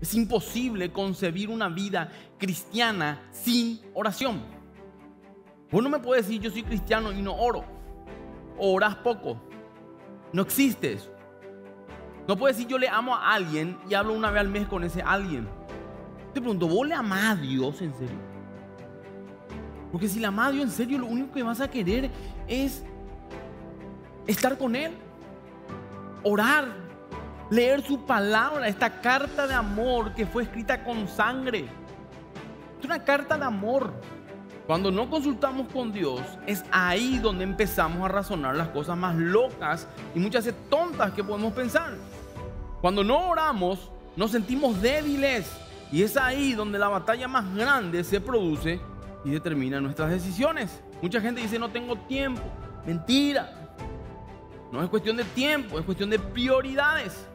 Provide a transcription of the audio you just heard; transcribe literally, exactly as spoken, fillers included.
Es imposible concebir una vida cristiana sin oración. Vos no me puedes decir yo soy cristiano y no oro, o orás poco. No existe eso. No puedes decir yo le amo a alguien y hablo una vez al mes con ese alguien. Te pregunto, ¿vos le amás a Dios en serio? Porque si le amás a Dios en serio, lo único que vas a querer es estar con Él, orar, leer su palabra, esta carta de amor que fue escrita con sangre. Es una carta de amor. Cuando no consultamos con Dios, es ahí donde empezamos a razonar las cosas más locas y muchas veces tontas que podemos pensar. Cuando no oramos, nos sentimos débiles y es ahí donde la batalla más grande se produce y determina nuestras decisiones. Mucha gente dice no tengo tiempo. Mentira. No es cuestión de tiempo, es cuestión de prioridades.